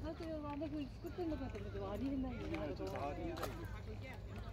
それをあんな風に作ってんのかと思ってありえないよね。 ちょっとありえないです。